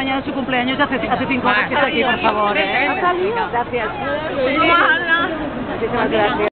mañana es su cumpleaños, hace 5 horas que está aquí, por favor. ¿Ha salido? Gracias. Muchísimas gracias.